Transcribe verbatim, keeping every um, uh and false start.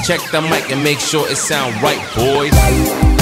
Check the mic and make sure it sound right, boys.